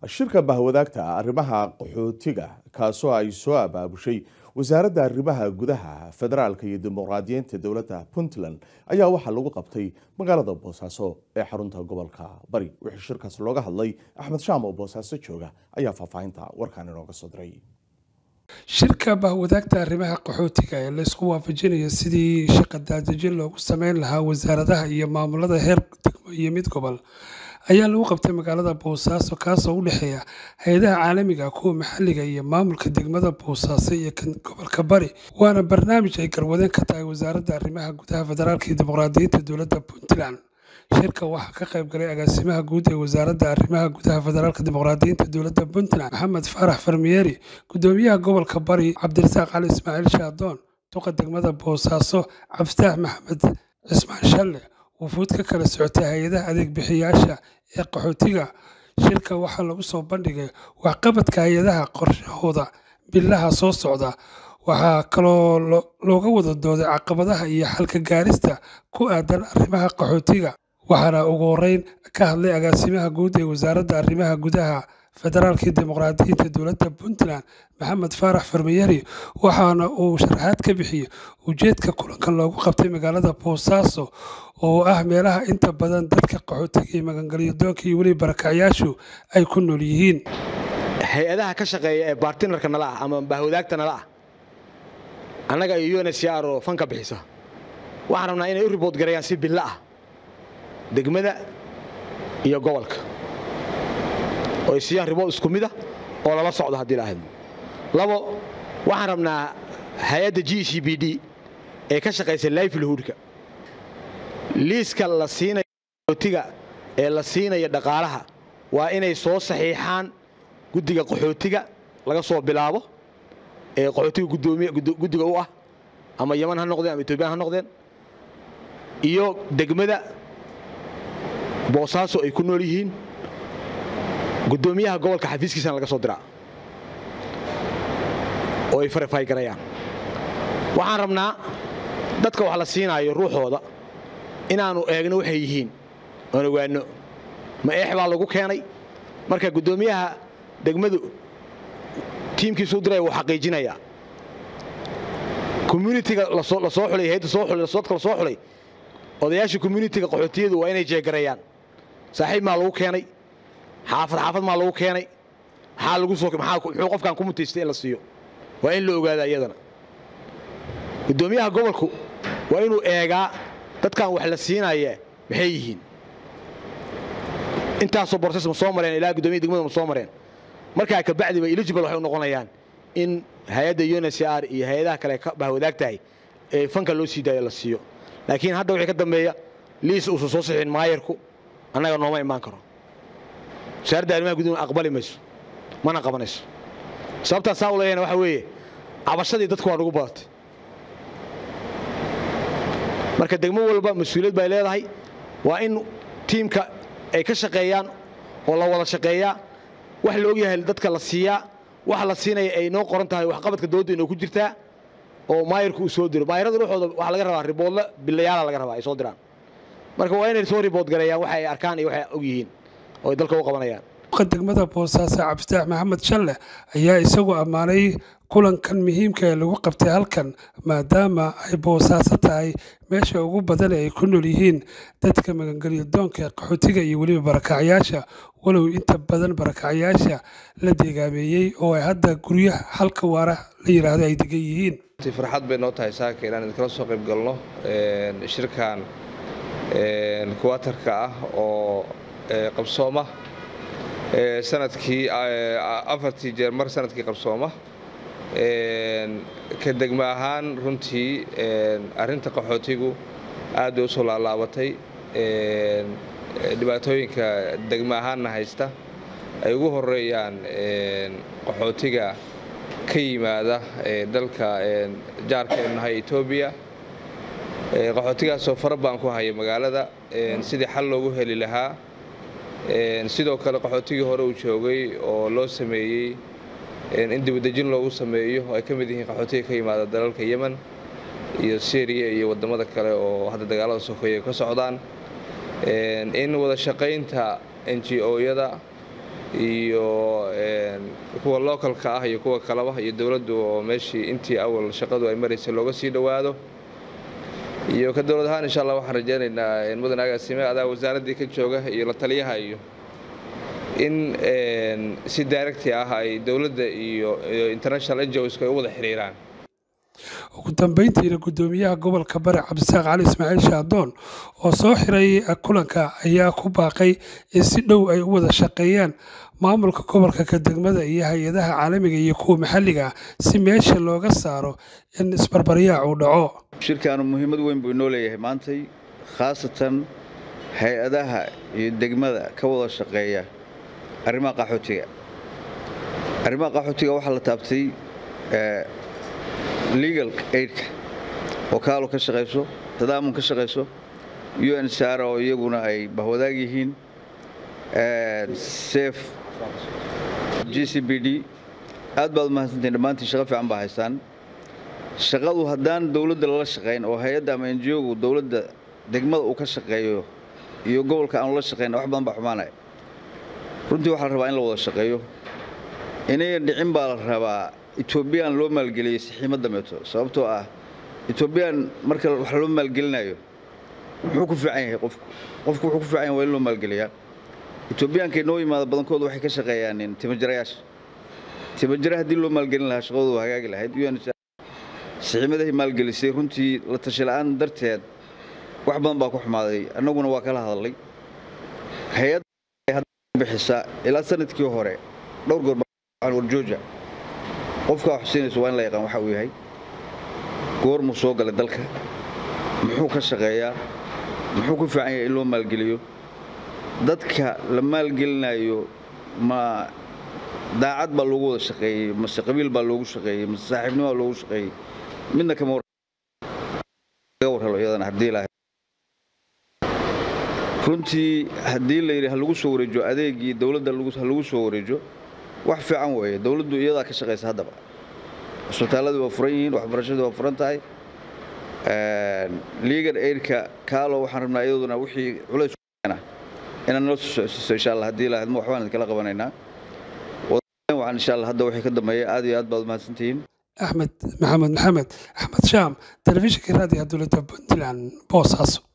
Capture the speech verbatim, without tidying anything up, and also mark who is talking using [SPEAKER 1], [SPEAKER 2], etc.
[SPEAKER 1] shirka bahwadaagta arrimaha qaxootiga kaasoo ay soo abaabushay wasaaradda arrimaha gudaha federaalka iyo dimuqraadiyiinta dowladda Puntland ayaa waxaa lagu qabtay magaalada Boosaaso ee xarunta gobolka Bari wixii shirkaas looga hadlay Axmed Shaam oo Boosaaso jooga ayaa faahfaahinta warkaan inooga soo diray
[SPEAKER 2] shirka bahwadaagta arrimaha qaxootiga ee la isku waafajinayo sidii shaqo daadejin loogu sameyn lahaa wasaaradaha iyo maamulada heer degmo iyo mid gobol ayaa lagu qabtay magaalada Boosaaso kaasoo u dhaxeeya hay'adaha caalamiga kuwa maxalliga iyo maamulka degmada Boosaaso iyo gobolka Bari waana barnaamij ay garwadeen ka tahay wasaaradda arrimaha gudaha federaalka iyo dimuqraadiyiinta dowladda Puntland shirka waxaa ka qayb galay agaasimaha guud ee wasaaradda arrimaha gudaha federaalka dimuqraadiyiinta dowladda Puntland Maxamed Faarax Farmiyeri gudoomiyaha gobolka Bari Cabdirasaaq Ali Ismaaciil Shaadoon duqa degmada Boosaaso Cabditaah Maxamed Cismaan Shalle wufuud ka kala socotay hay'adaha adeeg bixiyaasha ee qaxootiga shirka waxaa lagu soo bandhigay waxqabadka hay'adaha qorshahooda bilaha soo socda waxaa kaloo looga wada dooday caqabadaha iyo xalka gaarista ku aadan arrimaha qaxootiga waxaana ugu horeyn ka hadlay agaasimaha guud ee wasaaradda arrimaha gudaha federaalka iyo dimuqraadiyiinta dowladda Puntland Maxamed Faarax Farmiyeri waxaana uu sharaxaad ka bixiyay ujeedka kulankan loogu qabtay magaalada Boosaaso oo ah meelaha inta badan dadka qaxootiga iyo magangalyo doonka iyo wali barakacayaashu ay ku nool yihiin
[SPEAKER 3] hay'adaha ka shaqeeya ee partnerka nala ah ama bahwadaagta nala ah annaga iyo U N H C R oo fanka bixisa waxaan rabnaa inay u report gareeyaan si bil ah degmada iyo gobolka oo siyaa report isku mid ah oo lala socdo hadii la ahdo labo waxaan rabnaa hay'adda G C B D ee ka shaqeysa livelihoodka liiska la siinayo qaxootiga ee la siinayo dhaqaalaha waa inay soo saxiixaan guddiga qaxootiga laga soo bilaabo ee qaxootiga gudoomiye guddiga u ah ama Yemen ha noqdeen ama Itoobiya ha noqdeen iyo degmada Boosaaso ay ku nool yihiin gudoomiyaha gobolka xafiiskiisa laga soo diraa oo ay verify garayaan waxaan rabnaa dadka wax la siinayo ruuxooda inaanu eegno waxay yihiin oo ogaano ma eex baa lagu keenay marka gudoomiyaha degmadu tiimkiisu diray uu xaqiijinaya community-ga la soo la soo xulay hay'adda soo xulay soo kala soo xulay odayaasha community-ga qaxootiyadu waa inay jeegarayaan saaxiib ma lagu keenay xaafad xaafad ma lagu keenay waxa lagu soo maxaa wuxuu qofkan ku mutaystay in la siiyo waa in la ogaado iyadana gudoomiyaha gobolku waa inuu eegaa dadkan wax la siinayo maxay yihiin intaasoo process ma soo mareen ilaa gudoomiyaha degmada ma soo mareen marka ka bacdi way eligible waxay u noqonayaan in hay'adda U N H C R iyo hay'adaha kale ka bahwadaagtahay ee fanka loo sii daayo la siiyo laakiin hadda wixii ka dambeeya liis uu soo saxiin maayarku annaga nooma imaan karo wasaaradda arrimaha gudaha aqbali mayso mana qabanayso sababta saa u leeyana waxa weeye cabashadii dadku waa ugu badatay marka degmo walba mas'uuliyad bay leedahay waa in tiimka ay ka shaqeeyaan oo la wada shaqeeyaa wax loo yahay dadka la siiyaa wax la siinay ay noo qoran tahay wax qabadka dawladda inuu ku jirtaa oo maayirku soo diro maayirada ruuxooda waxa laga rabaa report la bilayaal laga rabaa ay soo diraan marka waa inay soo report gareeyaan waxa ay arkaan iyo waxa og yihiin oo dalka u qabanayaan
[SPEAKER 2] degmada Boosaaso Cabditaah Maxamed Shalle ayaa isagu amaanay kulankan muhiimka ah lagu qabtay halkan maadaama ay Boosaaso tahay meesha ugu badan ay ku nool yihiin dadka magangalyo doonka qaxootiga iyo waliba barakacayaasha walow inta badan barakacayaasha la deegaameeyay oo ay hadda guryaha halka waara la yiraahdo ay degan yihiin
[SPEAKER 4] farxad bay noo tahay saaka inaan kala soo qayb galno ee shirkan ee kuwaatarka ah oo qabsooma ee sanadkii afartii jeer mar sanadkii qabsooma ee ka degmo ahaan runtii ee arinta qaxootigu aad u soo laalaabatay ee dhibaatooyinka degmo ahaan haysta ay ugu horeeyaan ee qaxootiga ka yimaada ee dalka ee jaarkeena Itoobiya ee qaxootigaas oo farbaan ku haya magaalada ee sidii xal loogu heli lahaa ee sidoo kale qaxootigii hore uu joogay oo loo sameeyay in dib u dejin loogu sameeyo ay ka mid yihiin qaxootiga ka yimaada dalalka Yemen iyo Syria iyo wadamada kale oo hadda dagaalada Soomaaliya ka socdaan in wada shaqeynta N G O-yada iyo kuwa localka ah iyo kuwa kalaba iyo dawladdu oo meeshii intii awal shaqadu ay maraysay looga sii dhawaado iyo ka dawlad ahaan insha Allah waxaan rajaynaynaa in mudan agaasime adaa wasaaradii ka jooga iyo la taliyaha iyo in si direct ah ay dawladda iyo international N G Os ay u wada xiriiraan.
[SPEAKER 2] ugu dambeyntiina gudoomiyaha gobolka Bari Cabdisaaq Cali Ismaaciil Shaadoon oo soo xiray kulanka ayaa ku baaqay in si dhow ay u wada shaqeeyaan maamulka gobolka ka degmada iyo hay'adaha caalamiga iyo kuwa maxalliga si meesha looga saaro in isbarbariyaac uu dhaco.
[SPEAKER 5] shirkaanu muhiimad weyn buu inoo leeyahay maantay khaasatan hay'adaha iyo degmada ka wada shaqeeya arrimaha qaxootiga arrimaha qaxootiga waxa la taabtay ee legal aid oo kaalo ka shaqeyso tadaamun ka shaqeyso U N H C R oo iyaguna ay bahwadaag yihiin ee safe G C B D aad baad mahadsantiin dhamaantiin shaqo fiican baa haystaan shaqadu haddaan dawladda la shaqeyn oo hay'adda ama N G O-gu dawladda degmada uu ka shaqeeyo iyo gobolka aan la shaqeyn wax badan baa xumaanaya runtii waxa la rabaa in la wada shaqeeyo inay dhicin baa la rabaa Ethiopian loo maalgeliyay saxiimada meeto sababtoo ah Ethiopian marka wax loo maalgelinayo wuxuu ku fiican yahay qofku qofku wuxuu ku fiican yahay in loo maalgeliyaa Ethiopian ka inoo yimaada badankoodu waxay ka shaqeeyaan in timajarayaasha timajara hadii loo maalgelin lahaa shaqadoodu hagaagi lahayd U N H C R saxiimadaha maalgelisay runtii la tashi la'aan darteed wax badan baa ku xumaaday annaguna waa kala hadalay hay'ad bixisa ilaa sanadkii hore dhowr goor baan warjooja qofka xuseenayso waa in la yaqaan waxa uu yahay goor mu soo galay dalka muxuu ka shaqeeyaa muxuu ku fiican yahay in loo maalgeliyo dadka la maalgelinayo ma daacad baa loogu wada shaqeeyay mase qabiil baa loogu shaqeeyay mase saaxiibnimo baa loogu shaqeeyay midna kama warhalo iyadana haddii ilaahay runtii haddii la yidhi ha lagu soo wareejo adeegii dawladda lagu soo wareejo wax fiican weeye dawladdu iyadaa ka shaqeysa haddaba isbitaaladu waa furan yihiin waxbarashadu waa furan tahay legal aid-ka kaalo waxaan rabnaa iyaduna wixii culays keena inaan nala soo socodsiiso insha Allah haddii ilaahay waxbaan kala qabanaynaa waxaan insha Allah hadda wixii ka dambeeya aad iyo aad baad mahadsantihiin
[SPEAKER 2] Axmed Maxamed Maxamed Axmed Shaam telefishinka raadiyaha dowladda Puntland Boosaaso.